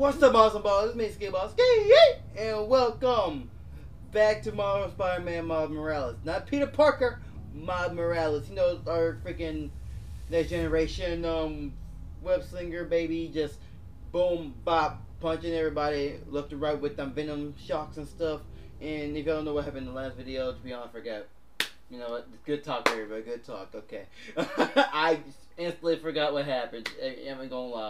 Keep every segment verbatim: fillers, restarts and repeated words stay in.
What's up, awesome balls? It's me, Skate Boss, and welcome back to Marvel Spider-Man Miles Morales. Not Peter Parker, Miles Morales. You know, our freaking next generation um, web slinger baby, just boom, bop, punching everybody left and right with them venom shocks and stuff. And if y'all don't know what happened in the last video, to be honest, I forgot. You know what? Good talk, everybody. Good talk. Okay. I instantly forgot what happened. I ain't gonna lie.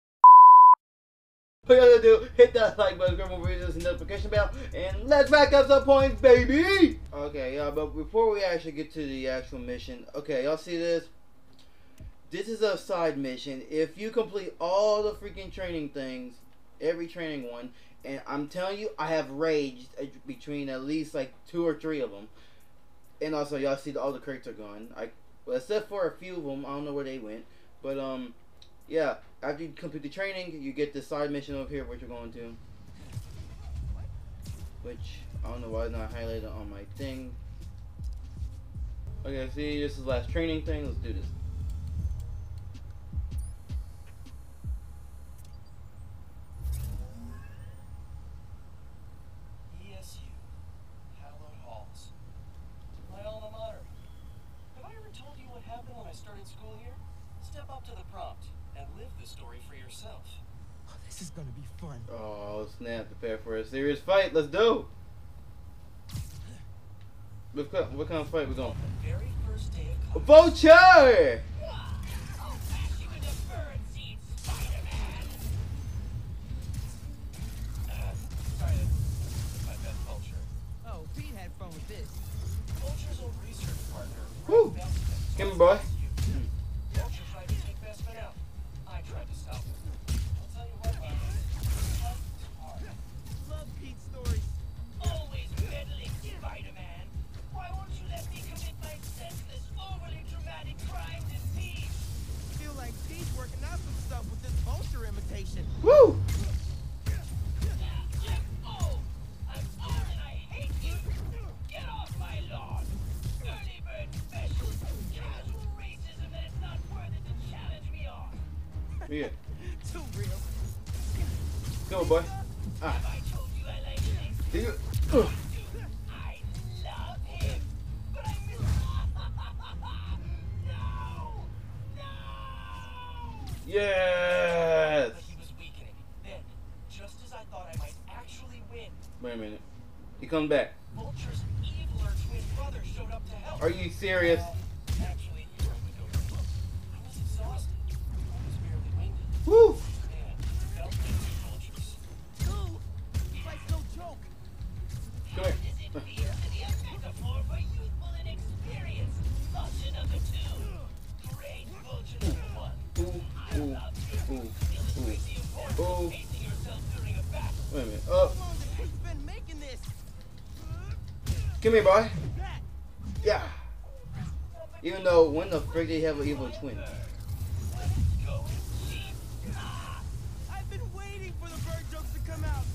What you gotta do, hit that like button, grab more videos and notification bell, and let's rack up some points, baby! Okay, yeah, but before we actually get to the actual mission, okay, y'all see this? This is a side mission. If you complete all the freaking training things, every training one, and I'm telling you, I have raged between at least like two or three of them. And also, y'all see the, all the crates are gone. I, well, except for a few of them, I don't know where they went. But, um, yeah, after you complete the training, you get this side mission over here, which you're going to. Which, I don't know why it's not highlighted on my thing. Okay, see, this is the last training thing. Let's do this. E S U, Hallowed Halls. My alma mater. Have I ever told you what happened when I started school here? Step up to the prompt and live the story for yourself. Oh, this is gonna be fun. Oh, snap. Prepare for a serious fight. Let's do. What kind, what kind of fight we going? The very first day of class. Vulture! I'll bash you into bird seed, Spider-Man! Uh, sorry, that's my best Vulture. Oh, Pete had fun with this. Vulture's old research partner. Woo! Ray Bespin, Come here, boy. Vulture tried to take Bespin out. I tried to stop him. I'll tell you what, man. This fight is hard. Love Pete's stories. Always meddling, Spider-Man. Why won't you let me commit my senseless, overly dramatic crimes in peace? Feel like Pete's working out some stuff with this vulture imitation. Woo! Oh, I'm on and I hate you. Get off my lawn. Early bird special, casual racism that it's not worth it to challenge me on. Yeah. Too real. Come on, boy. Ah. Have I told you I like Shakespeare? Do you? Ugh. I love him, but I miss. No, no. Yes! But he was weakening. Then, just as I thought I might actually win, Wait a minute. He comes back. Vulture's eviler twin brother showed up to help. Are you serious? Well, actually, he was over. I was exhausted. I was barely winded. Woo! Man, felt like vultures. Two? Life's no joke. Come here. Does it feel to be a metaphor for youthful inexperience? Vulture number two. Great vulture number one. Ooh, I ooh, love you. ooh, Illustrate the importance ooh. of pacing yourself during a battle. Wait a minute. Up. How long has Pete been making this? Come here, boy. That. Yeah. Even though, when the frick they have an evil twin? Let's go and see. Ah! I've been waiting for the bird jokes to come out.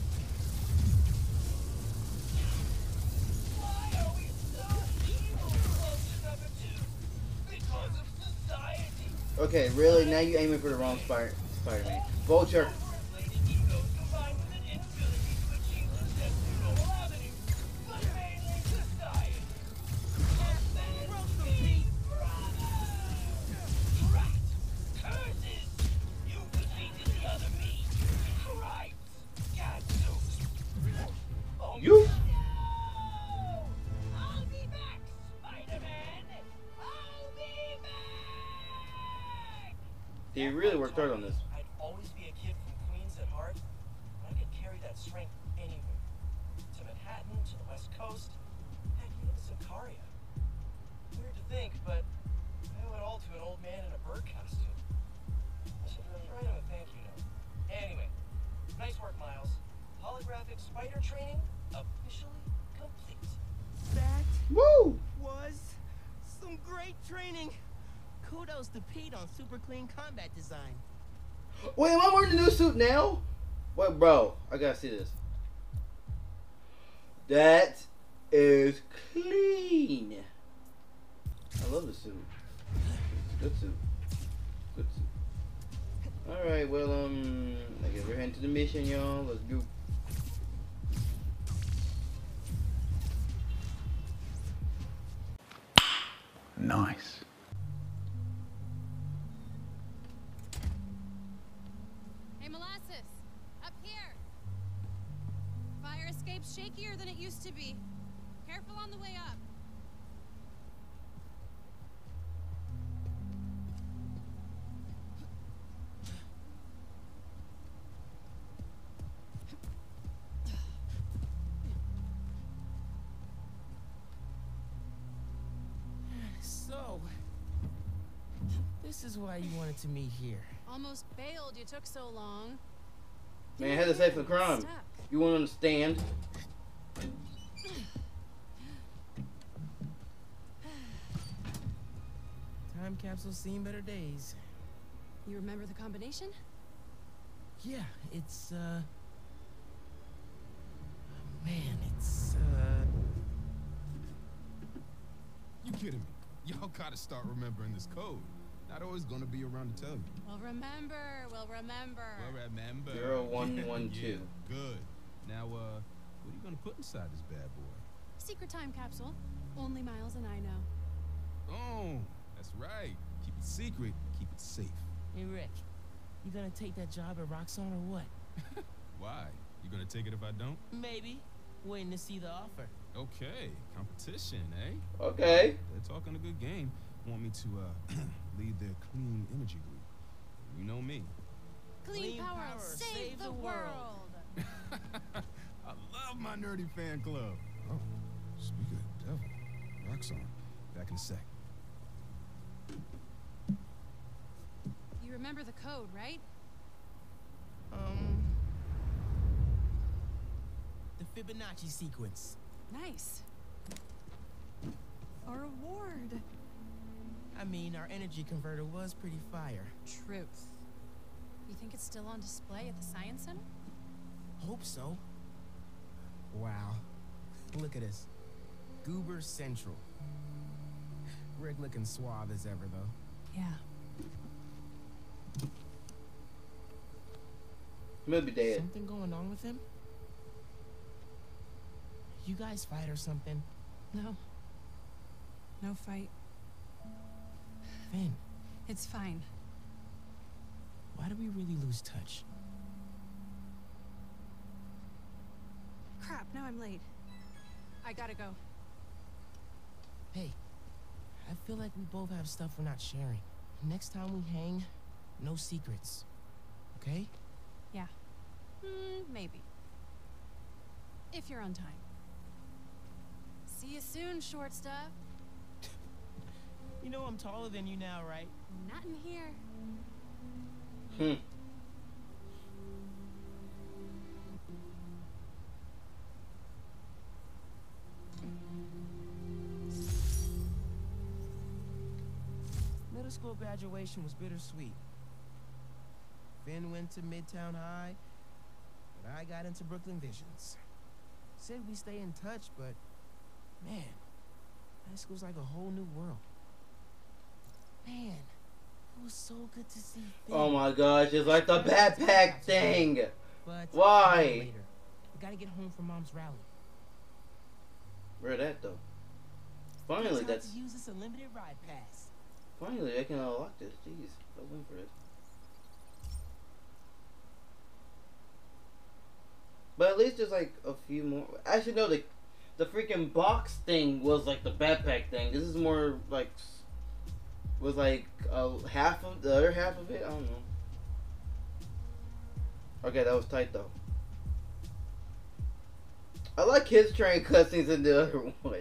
Why are we so evil, vulture number two? Because of society. Okay, really? Now you aiming for the wrong Spider Spider-Man. Vulture. Overinflated egos combined with an inability to achieve success through normal avenues, but mainly society. Roast them, Pete. Drat! Curses! You defeated the other me! Christ! Gadzooks! Oh, You? no! I'll be back, Spider-Man! I'll be back! He really worked hard on this. I'd always be a kid from Queens at heart, but I could carry that strength anywhere. To Manhattan, to the West Coast, heck, even to Sicaria. Weird to think, but I owe it all to an old man in a bird costume. I should really write him a thank you note. Anyway, nice work, Miles. Holographic spider training officially complete. That Woo! was some great training. Kudos to Pete on super clean combat design. Wait, am I wearing the new suit now? Wait, bro. I gotta see this. That is clean. I love the suit. It's a good suit. Good suit. Alright, well, um, I guess we're heading to the mission, y'all. Let's go. Nice. Hey, Molasses! Up here! Fire escape's shakier than it used to be. Careful on the way up. So, this is why you wanted to meet here. Almost bailed, you took so long. Man, I had to say for the crime. Stuck. You won't understand. Time capsule's seen better days. You remember the combination? Yeah, it's, uh... Man, it's, uh... You kidding me? Y'all gotta start remembering this code. Not always gonna be around to tell you. We'll remember, we'll remember. Well, remember. Zero one one two. Yeah, good. Now, uh, what are you gonna put inside this bad boy? Secret time capsule. Only Miles and I know. Oh, that's right. Keep it secret, keep it safe. Hey, Rick, you gonna take that job at Roxxon or what? Why? You gonna take it if I don't? Maybe. Waiting to see the offer. Okay, competition, eh? Okay. They're talking a good game. Want me to, uh, lead their clean energy group. You know me. Clean, Clean power, power, save, save the, the world. I love my nerdy fan club. Oh, speaking of the devil, Roxxon, back in a sec. You remember the code, right? Um... The Fibonacci sequence. Nice. A reward. I mean, our energy converter was pretty fire. Truth. You think it's still on display at the Science Center? Hope so. Wow. Look at this. Goober Central. Rick looking suave as ever, though. Yeah. Maybe dead. Something going on with him? You guys fight or something? No. No fight. Finn, It's fine. why do we really lose touch? Crap, now I'm late. I gotta go. Hey, I feel like we both have stuff we're not sharing. Next time we hang, no secrets. Okay? Yeah. Hmm, maybe. If you're on time. See you soon, short stuff. You know I'm taller than you now, right? Not in here. Hmm. Middle school graduation was bittersweet. Finn went to Midtown High, but I got into Brooklyn Visions. Said we stay in touch, but man, high school's like a whole new world. Man, it was so good to see Finn. Oh my gosh, it's like the backpack thing. But Why? later. We gotta get home for Mom's rally. Where that though? Finally, Time that's to use this unlimited ride pass. finally I can unlock this. Jeez, I was waiting for it. But at least there's like a few more. Actually, no, the the freaking box thing was like the backpack thing. This is more like was like uh, half of the other half of it. I don't know. Okay, that was tight though. I like his train cutscenes in the other one.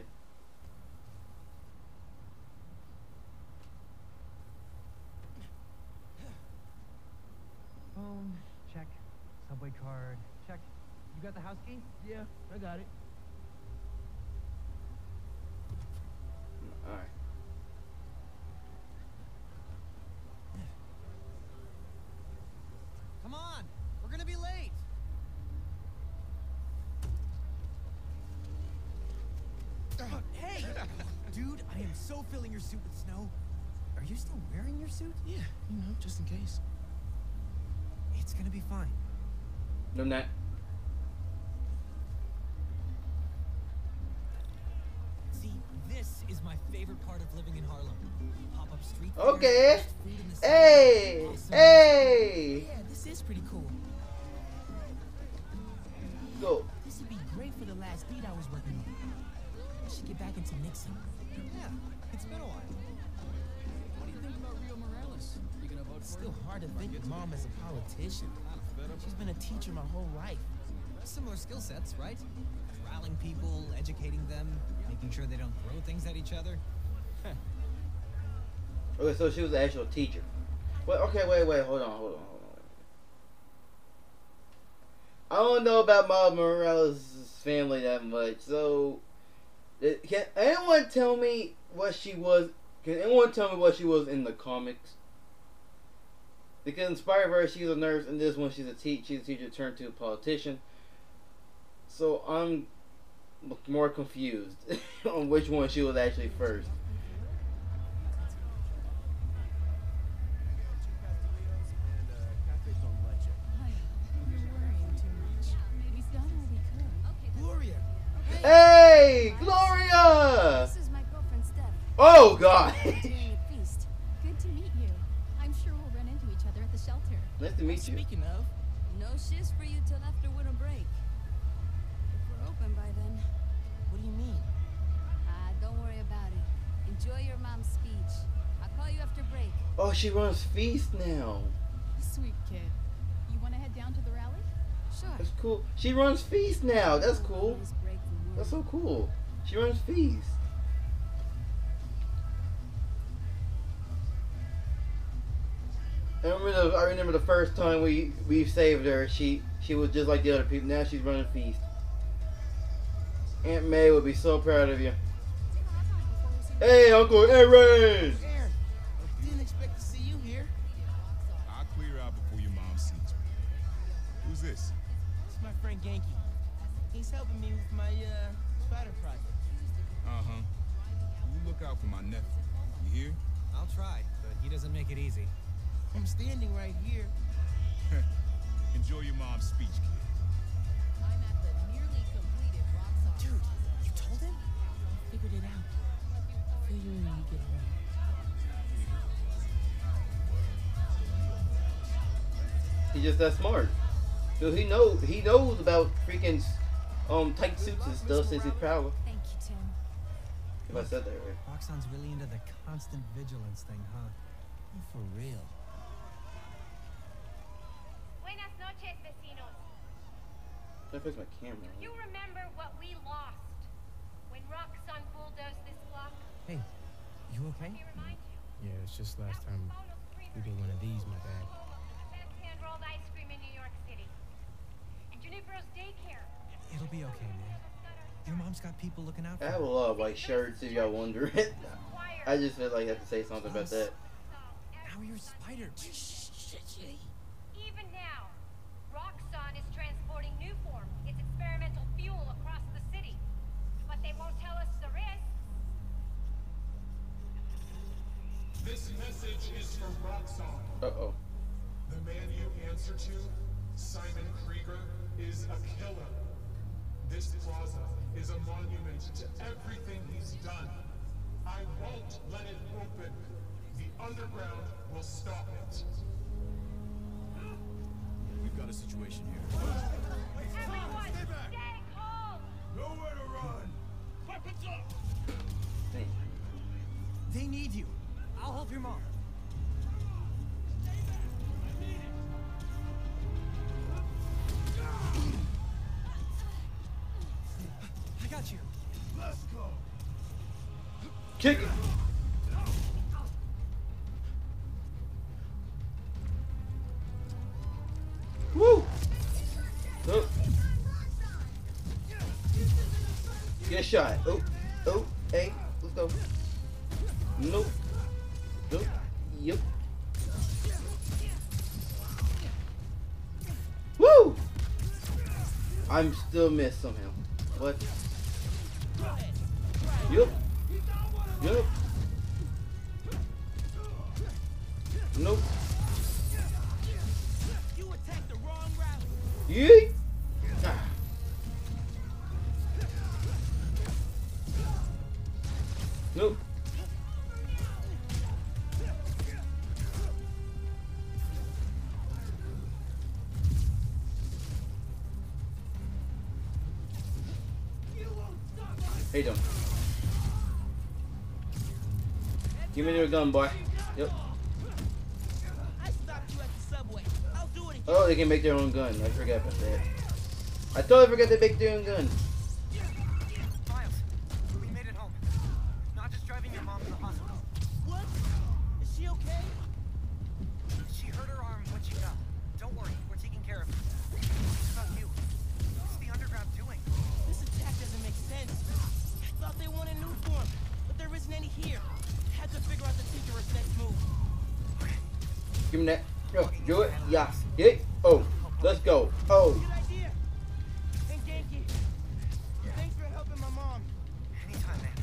Phone, check. Subway card, check. You got the house key? Yeah, I got it. All right. Come on, we're gonna be late. Hey, dude, I am so filling your suit with snow. Are you still wearing your suit? Yeah, you know, just in case. gonna be fine. No, not. See, this is my favorite part of living in Harlem. Pop-up street fair, Okay. food in the city, Hey, awesome- hey. Yeah, this is pretty cool. Go. This would be great for the last beat I was working on. I should get back into mixing. Yeah, it's been a while. What do you think about Rio Morales? You gonna vote It's for still him? hard to think of Mom as a politician. She's been a teacher my whole life. Similar skill sets, right? Corralling people, educating them, making sure they don't throw things at each other. Okay, so she was the actual teacher. Wait, okay, wait, wait, hold on, hold on, hold on. I don't know about Miles Morales' family that much, so uh, can anyone tell me what she was? Can anyone tell me what she was in the comics? Because in Spider-Verse, she's a nurse, and this one, she's a te- she's a teacher turned to a politician. So I'm more confused on which one she was actually first. Gloria! Hey, Gloria! This is my girlfriend Steph. Oh God! Doing a feast. Good to meet you. I'm sure we'll run into each other at the shelter. Nice to meet you. Speaking of, No shifts for you till after winter break. If we're open by then. what do you mean? Ah, don't worry about it. Enjoy your mom's speech. I'll call you after break. Oh, she runs Feast now. Sweet kid. You want to head down to the rally? Sure. That's cool. She runs Feast now. That's cool. This break from work. That's so cool. She runs Feast. I remember the, I remember the first time we, we saved her. She she was just like the other people. Now she's running Feast. Aunt May would be so proud of you. Hey, Uncle Aaron! Aaron, I didn't expect to see you here. I'll clear out before your mom sees me. Who's this? It's my friend Genki. He's helping me with my uh spider project. Uh-huh. You look out for my nephew. You hear? I'll try, but he doesn't make it easy. I'm standing right here. Enjoy your mom's speech, kid. I'm at the nearly completed rock song. Dude, you told him? I figured it out. Fill you in when you get home. He's just that smart. So he know he knows about freaking um tight suits and stuff since he's power. Thank you, Tim. If I said that right. Roxxon's really into the constant vigilance thing, huh? You for real. Buenas noches, vecinos. I fix my camera. Do you remember what we lost when Roxxon bulldozed this block? Hey, you okay? Let me remind you. Yeah, it's just last time Photo we did one of these, my bad. The best hand-rolled ice cream in New York City. And Junipero's daycare. It'll be okay, man. Your mom's got people looking out for I have a her. lot of white shirts if y'all wondering. I just feel like I have to say something about that. Now you're Spider. Even now, Roxxon is transporting Newform, its experimental fuel, across the city. But they won't tell us the risks. This message is from Roxxon. Uh-oh. The man you answer to, Simon Krieger, is a killer. This plaza is a monument to everything he's done. I won't let it open. The underground will stop it. We've got a situation here. Everyone, stay calm! Nowhere to run! Weapons up! Hey. They need you. I'll help your mom. I got you. Let's go! Kick it! Woo! Oh. Get a shot. Oh, oh, hey, let's go. Nope. Nope. Yep. Woo! I'm still missed somehow. What? Yep. Yep. Nope. You attacked the Nope. Hey, don't. Give me your gun, boy. Yep. Oh, they can make their own gun. I forgot about that. I totally forgot they make their own gun. Miles, we made it home. Not just driving your mom to the hospital. What? Is she okay? She hurt her arm when she fell. Don't worry, we're taking care of her. It's about you. What's the underground doing? This attack doesn't make sense. I thought they wanted new form, but there isn't any here. Had to figure out the Tinkerer's next move. Give me that. Yo, do it. Yeah. Hit. Oh. Let's go. Oh. Good idea. And Genki, thanks for helping my mom. Anytime, man.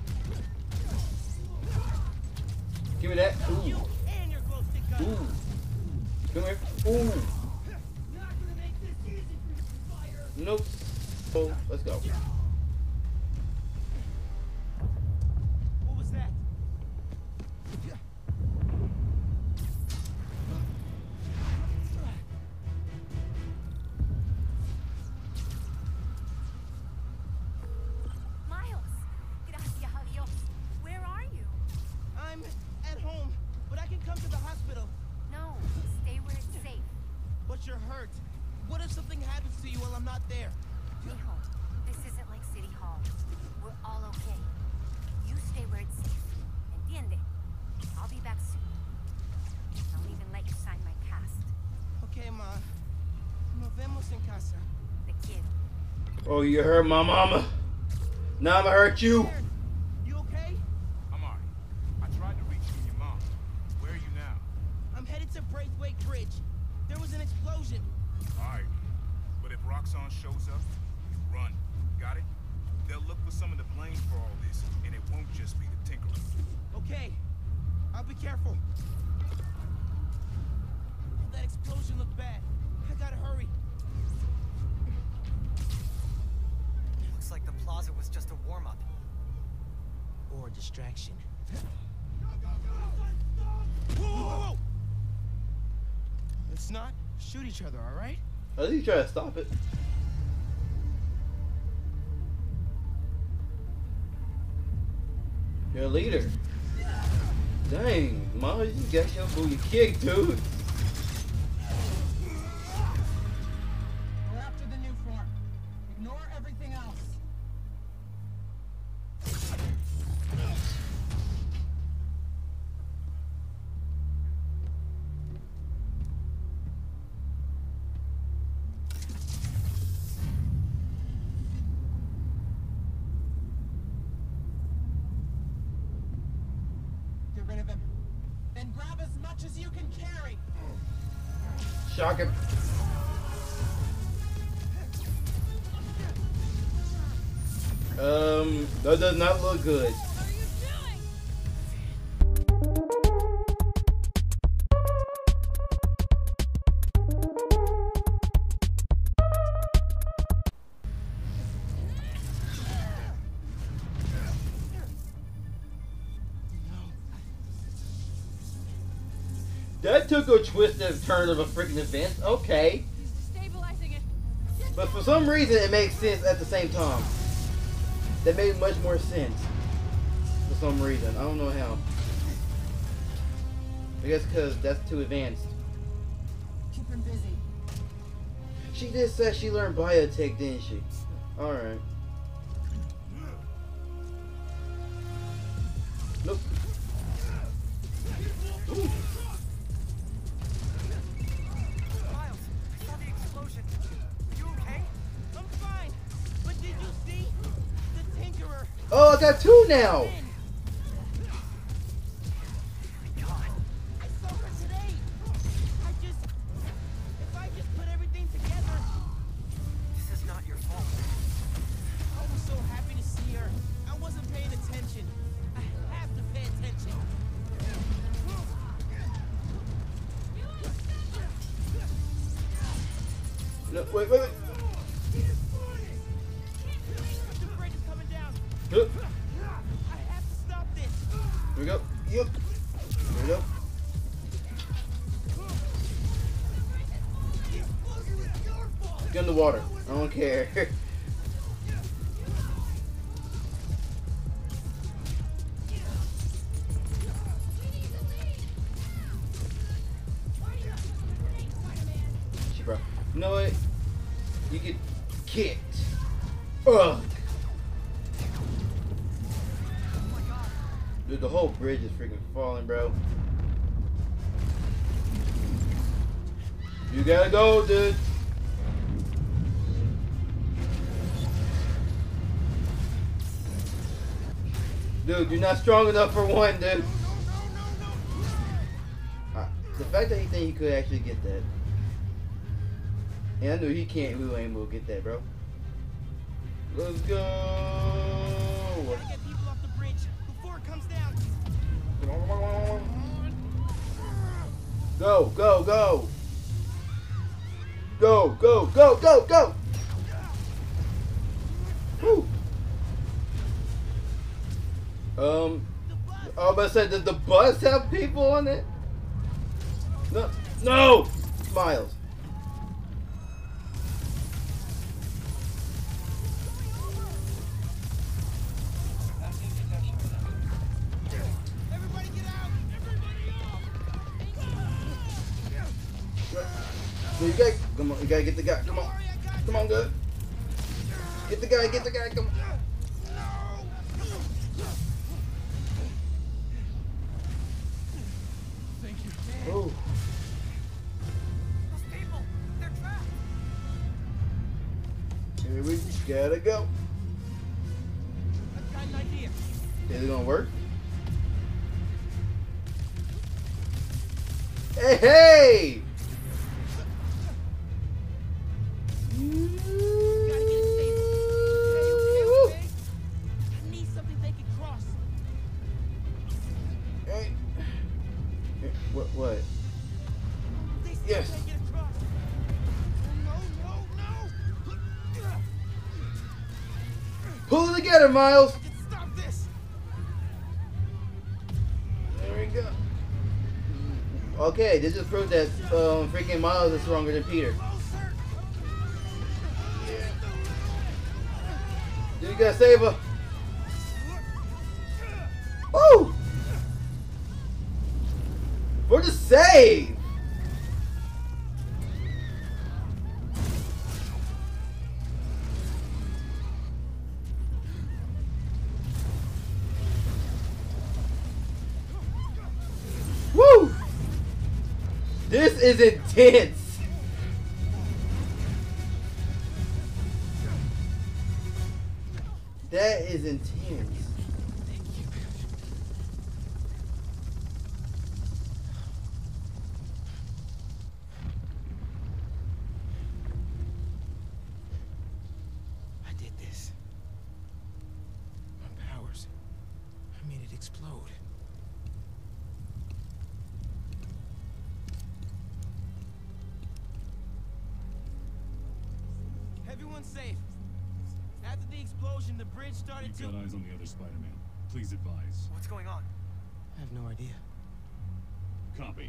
Give me that. Ooh. You and your glow stick gun. Ooh. Come here. Ooh. Not gonna make this easy for you, fire. Nope. Oh, let's go. What was that? Miles, gracias a Dios. Where are you? I'm at home, but I can come to the hospital. No, stay where it's safe. But you're hurt. What if something happens to you while I'm not there? Mijo, this isn't like City Hall. We're all okay. You stay where it's safe. Entiende? I'll be back soon. Don't even let you sign my cast. Okay, Ma. Nos vemos en casa. The kid. Oh, you hurt my mama. Now I'ma hurt you. You okay? I'm alright. I tried to reach you and your mom. Where are you now? I'm headed to Braithwaite Bridge. There was an explosion. Alright. But if Roxxon shows up, you run. Got it? They'll look for some of the blame for all this, and it won't just be the Tinkerer. Okay. I'll be careful. That explosion looked bad. I gotta hurry. Looks like the plaza was just a warm-up. Or a distraction. Whoa, whoa, whoa! Let's not shoot each other, all right? At least try to stop it. You're a leader. Dang, Mom, you just got your booty kicked, dude. We're after the new form. Ignore everything else. Get rid of him. Then grab as much as you can carry. Shock him. Um, that does not look good. That took a twisted turn of a freaking event. Okay. Stabilizing it. But for some reason, it makes sense at the same time. That made much more sense. For some reason. I don't know how. I guess because that's too advanced. Keep him busy. She did say she learned biotech, didn't she? Alright. Nope. Ooh. Miles, I saw the explosion. Are you okay? I'm fine. But did you see? The Tinkerer. Oh, I got two now. I saw her today. I just... If I just put everything together... This is not your fault. I was so happy to see her. I wasn't paying attention. I have to pay attention. No, wait, wait, wait. The bridge is coming down. Look. I have to stop Here we go. Yep. Here we go. Get in the water. I don't care. Shit, bro. You know what? You get kicked. Ugh. Dude, the whole bridge is freaking falling, bro. You gotta go, dude. Dude, you're not strong enough for one, dude. Uh, the fact that he think he could actually get that. And I knew he can't, we ain't able to get that, bro. Let's go. Gotta get people off the bridge before it comes down. Come on, come on, come on. Go, go, go. Go, go, go, go, go. Woo. Um, I was about to say, does the bus have people on it? No, no, Miles. Everybody get out! Everybody off! So you gotta, come on, you gotta get the guy. Come on, come on, good. Get the guy, get the guy. Come on. Oh. Those people, they're trapped. Here we gotta go. I've got an idea. Is it gonna work? Hey, hey! Gotta get it safe. Okay, okay, okay. I need something they can cross. Hey. What? What? They still Yes. can't get across. No, no, no. Pull it together, Miles. Stop this. There we go. Okay, this just proves that um, freaking Miles is stronger than Peter. Dude, you gotta save her. Woo! For the save! Woo! This is intense! That is intense. I did this. My powers. I made it explode. Everyone's safe. After the explosion, the bridge started You've to... got eyes on the other Spider-Man. Please advise. What's going on? I have no idea. Copy.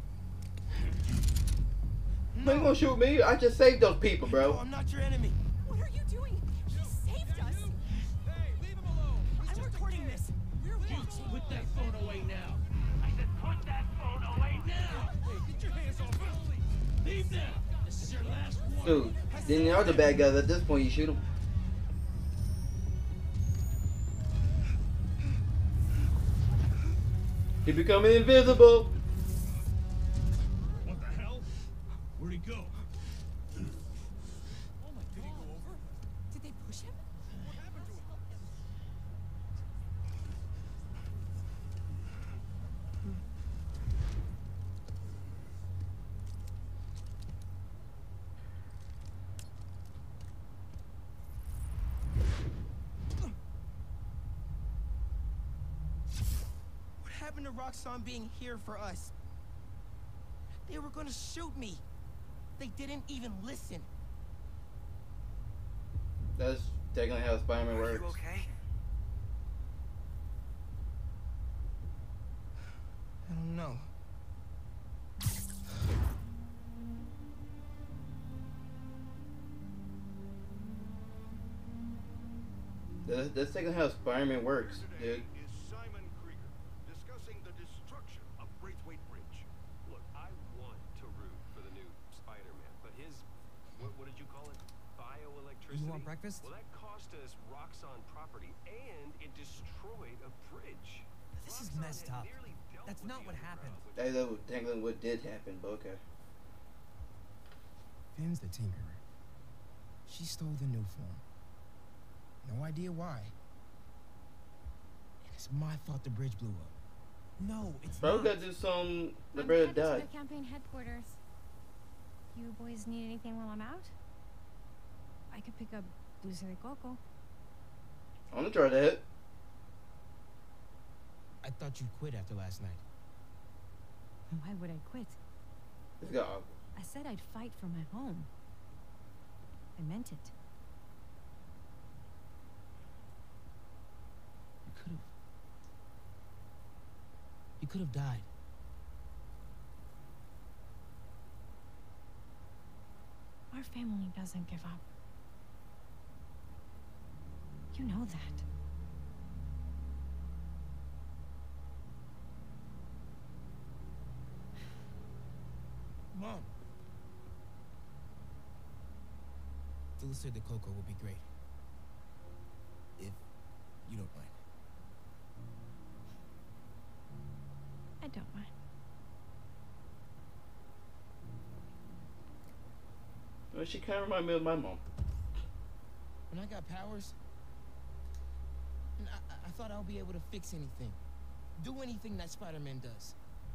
No. You gonna shoot me? I just saved those people, bro. No, I'm not your enemy. What are you doing? He saved us. Hey, leave him alone. I'm recording this. We're watching. Put that phone away now. I said put that phone away now. Hey, get your hands off me. Leave now. This is your last warning. Dude, then y'all the bad guys at this point, you shoot them. He becoming invisible. What the hell? Where'd he go? Oh my, did he go over? Did they push him? What happened to him? What happened to Roxxon being here for us? They were gonna shoot me. They didn't even listen. That's technically how Spider-Man Are works. you okay? I don't know. That's, that's like how Spider-Man works, dude. Is Simon Krieger discussing the destruction of Braithwaite Bridge. Look, I want to root for the new Spider-Man, but his, what, what did you call it? Bioelectricity? You want breakfast? Well, that cost us Roxxon property, and it destroyed a bridge. This is messed up. That's not what happened. I know technically what did happen, but okay. Finn's the Tinkerer. She stole the new form. No idea why. And it's my fault the bridge blew up. No, it's Bro, not. gotta do some. The I'm brother headed to died. the campaign headquarters. You boys need anything while I'm out? I could pick up dulce de coco. I'm gonna try that. I thought you'd quit after last night. Why would I quit? Let's go. I said I'd fight for my home. I meant it. You could have. You could have died. Our family doesn't give up. You know that. Mom. Dulce de coco would be great. If you don't mind. I don't mind. Well, she kind of reminded me of my mom. When I got powers, I, I thought I'll be able to fix anything. Do anything that Spider-Man does.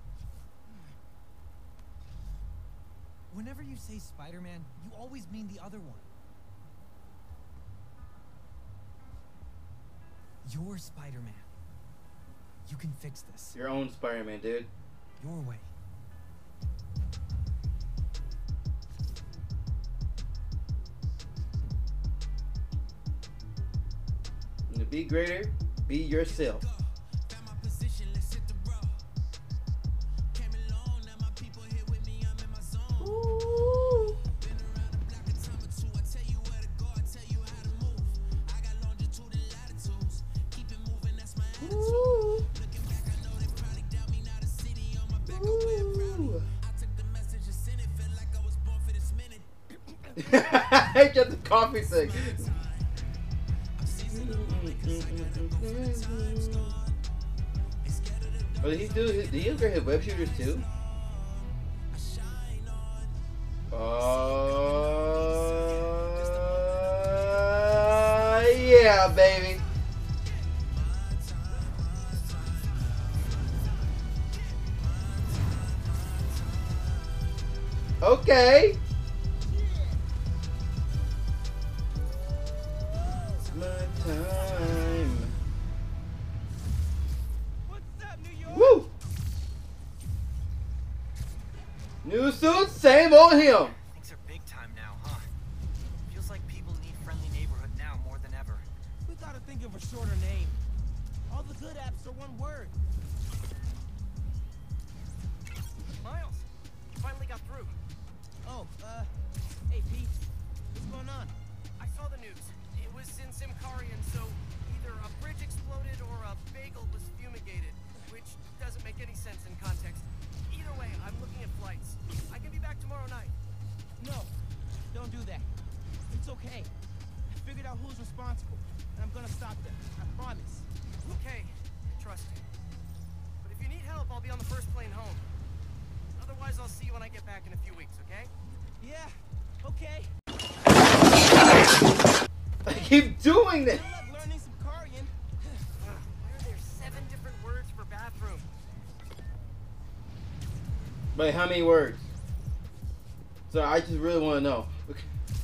Whenever you say Spider-Man, you always mean the other one. You're Spider-Man. You can fix this. Your own Spider-Man, dude. Your way. To be greater, be yourself. Ooh. Ooh. Ooh. I get the coffee thing. Oh, did he do? Did he ever hit web shooters too? Uh, yeah, baby. Okay. My time. What's up, New York? Woo! New suit, same old him. Things are big time now, huh? Feels like people need friendly neighborhood now more than ever. We gotta think of a shorter name. All the good apps are one word. Miles, you finally got through. Oh, uh, hey Pete, what's going on? I saw the news. It was in Simkarian, so either a bridge exploded or a bagel was fumigated, which doesn't make any sense in context. Either way, I'm looking at flights. I can be back tomorrow night. No, don't do that. It's okay. I figured out who's responsible, and I'm gonna stop them. I promise. Okay, trust you. But if you need help, I'll be on the first plane home. Otherwise, I'll see you when I get back in a few weeks, okay? Yeah, okay. I keep doing this. Good luck learning some Karian. Why are there seven different words for bathroom? But how many words? So I just really want to know. Okay.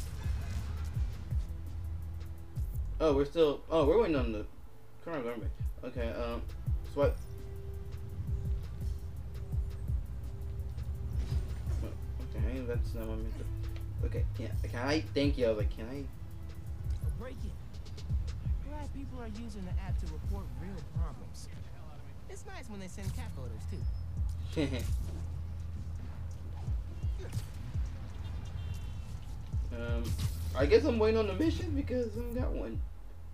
Oh, we're still. Oh, we're waiting on the car, aren't we? Okay. Um, swipe. Okay, that's not what I meant to. Okay, yeah. Can I? Thank you. I was like, can I? A break-in. Glad people are using the app to report real problems. It's nice when they send cat photos too. um, I guess I'm waiting on the mission because I haven't got one.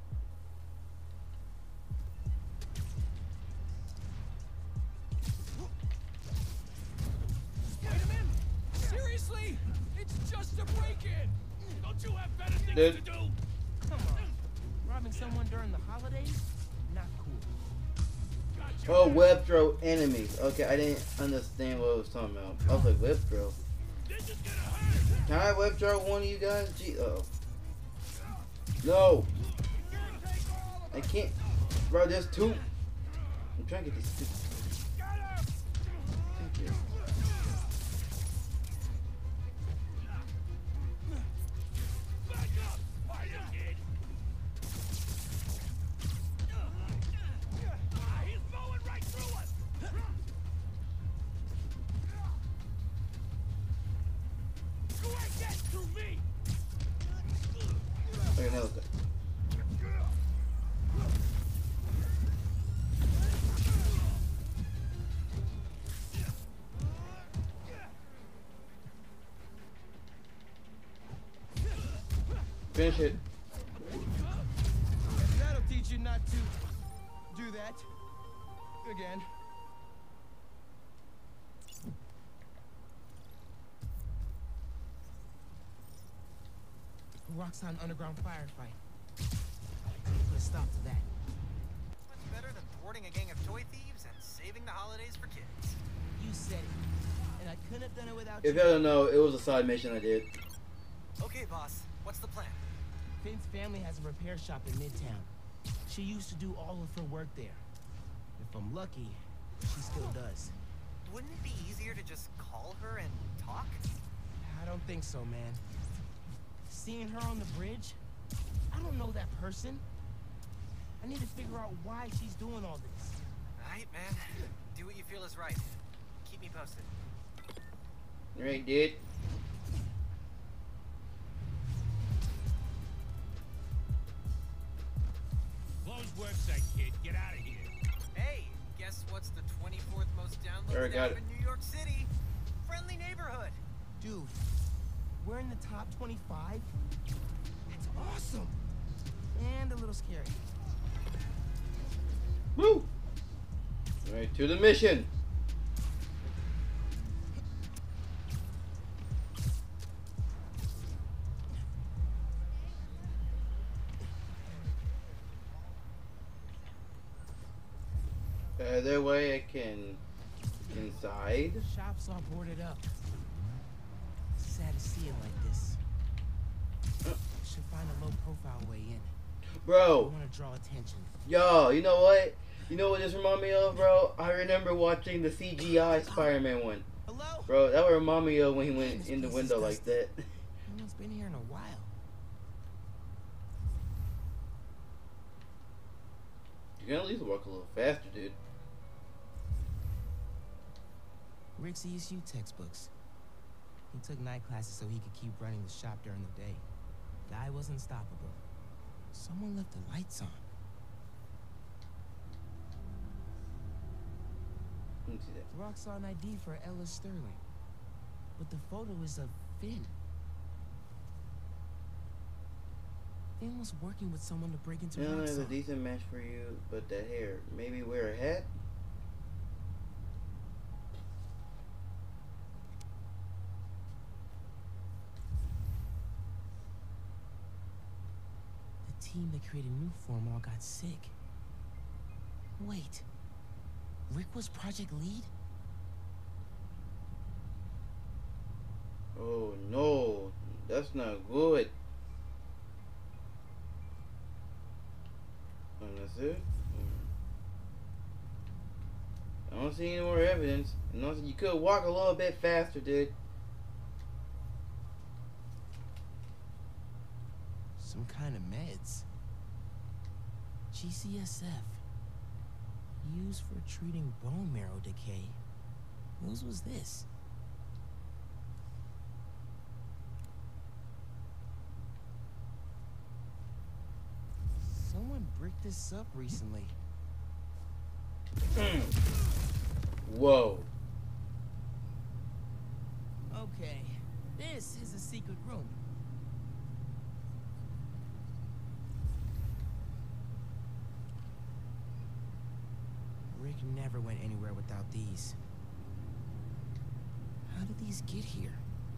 Wait a minute! Seriously? It's just a break-in! Don't you have better things Dude. to do? Come on. Robbing someone during the holidays? Not cool. Oh, web throw enemies. Okay, I didn't understand what I was talking about. I was like, web throw. Can I web throw one of you guys? Gee, uh oh. No. I can't. Bro, there's two. I'm trying to get these two. Thank you. Okay, now look. Finish it. That'll teach you not to do that again. Roxxon underground firefight. Put a stop to that. What's better than thwarting a gang of toy thieves and saving the holidays for kids? You said it, and I couldn't have done it without If you. y'all don't know, it was a side mission I did. Okay, boss. What's the plan? Finn's family has a repair shop in Midtown. She used to do all of her work there. If I'm lucky, she still does. Wouldn't it be easier to just call her and talk? I don't think so, man. Seeing her on the bridge, I don't know that person. I need to figure out why she's doing all this. Alright, man. Do what you feel is right. Keep me posted. Right, dude. Close website, kid. Get out of here. Hey, guess what's the twenty-fourth most Alright, downloaded got app it. in New York City? Friendly Neighborhood. Dude, we're in the top twenty-five? That's awesome! And a little scary. Woo! Alright, to the mission. Uh, that way I can inside. The shop's all boarded up. Sad to see it like this. Should find a low profile way in. I Bro, want to draw attention. yo, you know what? You know what this remind me of, bro? I remember watching the C G I Spider-Man one. Hello? Bro, that would remind me of when he went in the window like that. No one's been here in a while. You can at least walk a little faster, dude. Rick's E S U textbooks. He took night classes so he could keep running the shop during the day. Guy was unstoppable. Someone left the lights on. Let me see that. Roxxon I D for Ella Sterling. But the photo is of Finn. Finn was working with someone to break into Finn is a Roxxon. decent match for you, but that hair. Maybe wear a hat? The team that created Nuform all got sick. Wait. Rick was project lead? Oh no, that's not good. And that's it. I don't see any more evidence. And also, you could walk a little bit faster, dude. Some kind of meds. G C S F. Used for treating bone marrow decay. Whose was this? Someone bricked this up recently. Whoa. Okay, this is a secret room. Rick never went anywhere without these. How did these get here?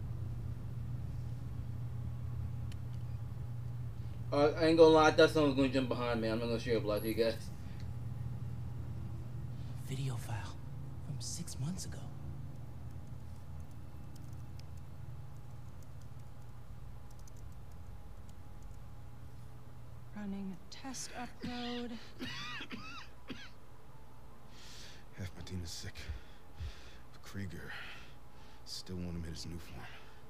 Uh, I ain't gonna lie, I thought someone was gonna jump behind me. I'm not gonna straight up lie to you guys. Video file from six months ago. Running a test upload. Half my team is sick. But Krieger still want him in his new form.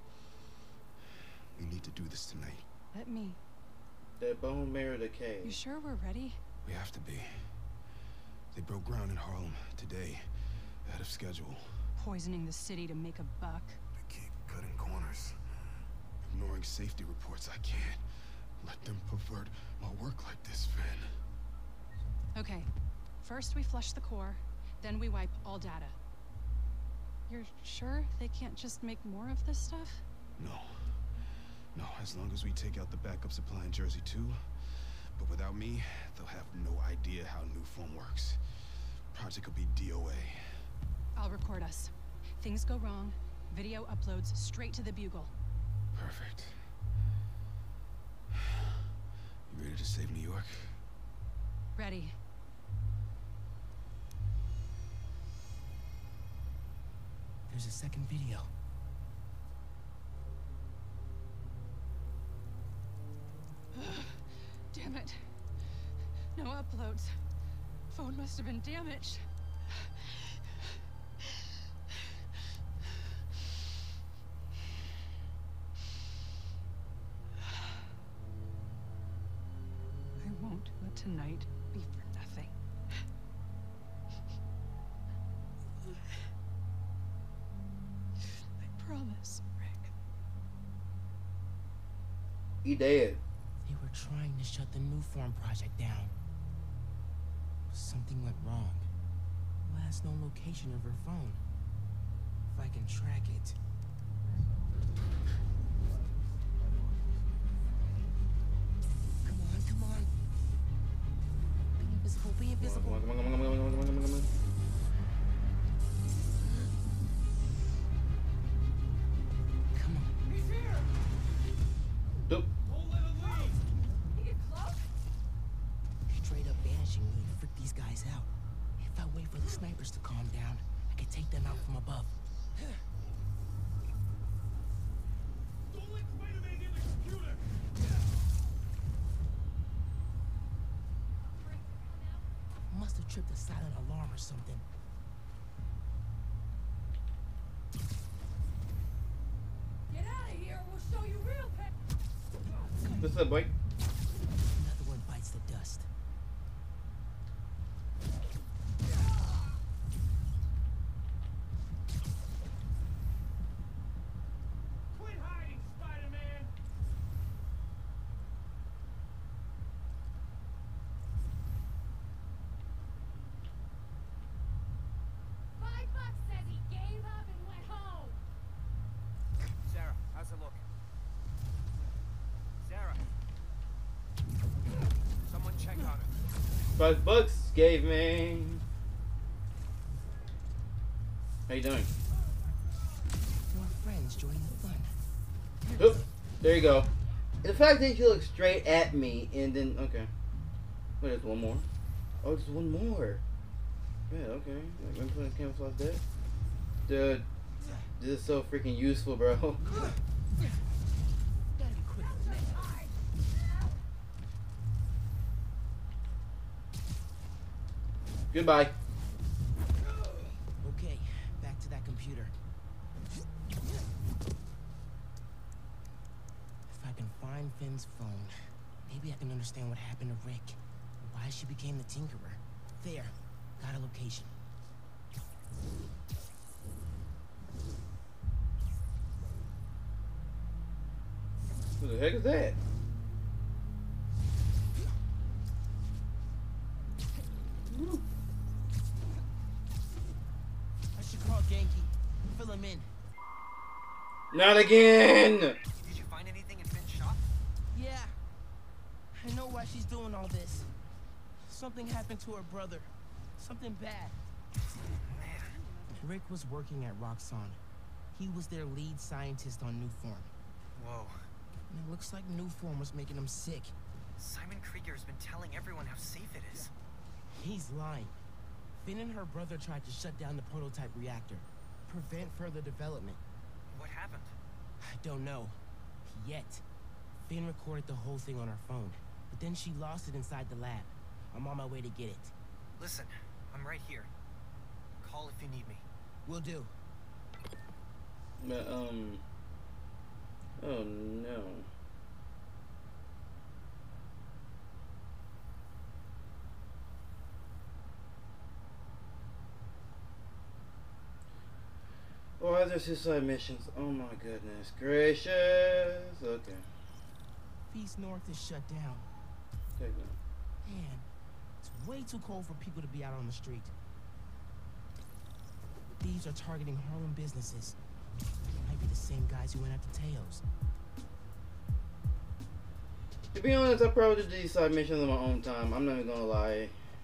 We need to do this tonight. Let me. That bone marrow decay. You sure we're ready? We have to be. They broke ground in Harlem today, ahead of schedule. Poisoning the city to make a buck. They keep cutting corners, ignoring safety reports. I can't let them pervert my work like this, Finn. Okay, first we flush the core, then we wipe all data. You're sure they can't just make more of this stuff? No. No, as long as we take out the backup supply in Jersey too. But without me, they'll have no idea how Nuform works. Project will be D O A. I'll record us. Things go wrong, video uploads straight to the Bugle. Perfect. You ready to save New York? Ready. There's a second video. Damn it. No uploads. Phone must have been damaged. I won't let tonight be for nothing. I promise, Rick. He dead. They were trying to shut the Nuform project down. Something went wrong. Last known location of her phone. If I can track it. Come on, come on. Be invisible, be invisible. Come on, come on, come on, come on, come on, come on, come on, come on. Come on. He's here! Nope. Don't let him leave! He get close? Straight up banishing me to freak these guys out. If I wait for the snipers to calm down, I can take them out from above. Don't let Spider-Man get the computer! Must have tripped a silent alarm or something. Get out of here, we'll show you real pain! What's up, boy? Another one bites the dust. Quit hiding, Spider-Man! Five bucks says he gave up and went home. Sarah, how's it look? Sarah. Someone check on her. Five bucks gave me. How you doing? More friends joining the fun. Oop, there you go. The fact that you look straight at me and then okay. Wait, there's one more. Oh, there's one more. Yeah, okay. I'm putting camouflage there. Dude, this is so freaking useful, bro. Gotta be quick. Goodbye. Okay, back to that computer. If I can find Finn's phone, maybe I can understand what happened to Rick. Why she became the Tinkerer. There, got a location. Who the heck is that? I'm in. Not again! Did you find anything in Finn's shop? Yeah. I know why she's doing all this. Something happened to her brother. Something bad. Man. Rick was working at Roxxon. He was their lead scientist on Newform. Whoa. And it looks like Newform was making him sick. Simon Krieger's been telling everyone how safe it is. He's lying. Finn and her brother tried to shut down the prototype reactor. Prevent further development. What happened? I don't know. Yet. Finn recorded the whole thing on her phone. But then she lost it inside the lab. I'm on my way to get it. Listen, I'm right here. Call if you need me. Will do. But, um... oh, no. Why are there suicide missions? Oh my goodness gracious. Okay. Feast North is shut down. Take that. Man, it's way too cold for people to be out on the street. Thieves are targeting Harlem businesses. Might be the same guys who went after Teos. To be honest, I probably did these side missions on my own time. I'm not even gonna lie.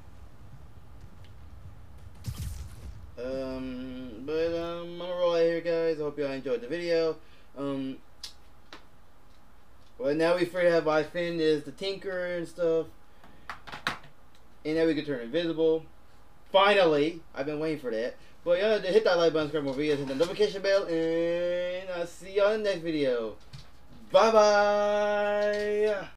Um, but um, I'm gonna roll out here, guys. I hope y'all enjoyed the video. Um, well, now we figured out why Finn is the Tinker and stuff, and now we can turn invisible. Finally, I've been waiting for that. But y'all hit that like button, subscribe more videos, hit the notification bell, and I'll see y'all in the next video. Bye bye.